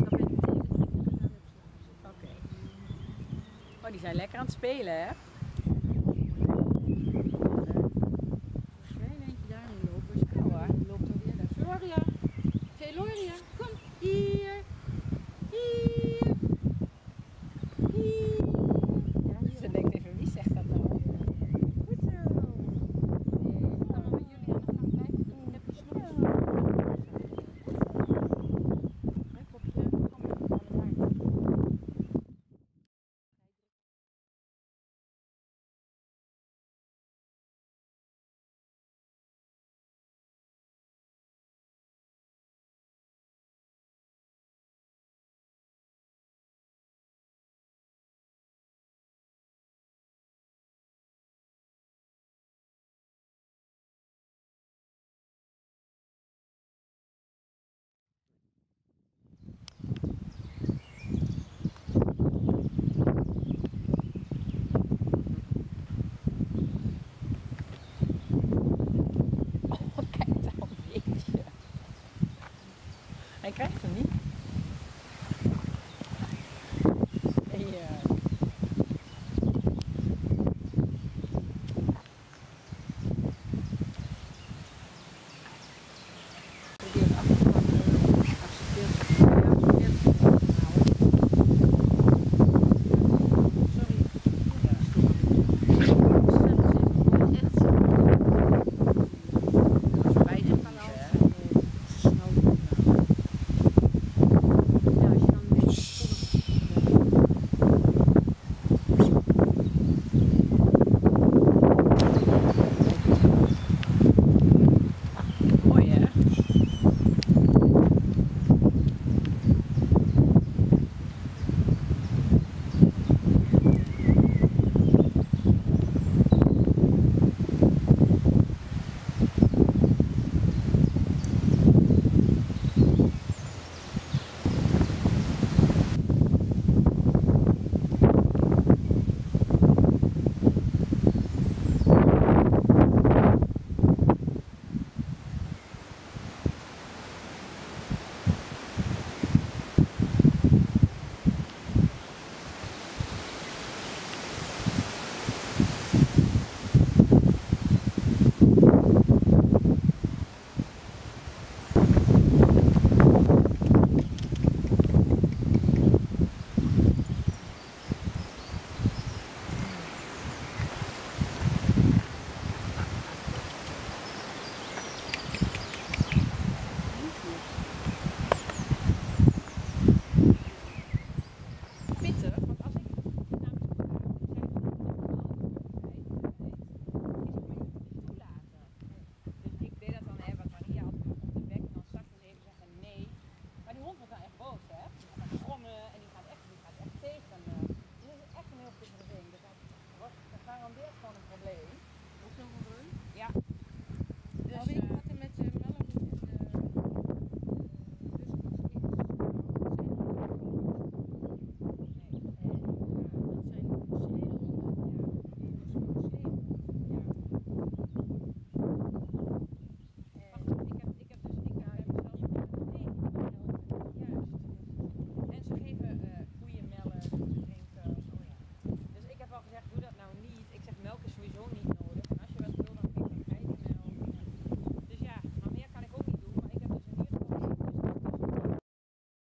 Oké. Oh, die zijn lekker aan het spelen, hè? Eentje daar nu lopen. Ja, hoor. Die loopt alweer naar Floria. Veloria, kom hier. Hier. Hier. Ja, Ze denkt even, wie zegt dat nou? goed zo. Ik ga maar met jullie aan de gang kijken. Ik heb die snoepjes. Kijk op je. Kom maar daar. Hij krijgt hem niet.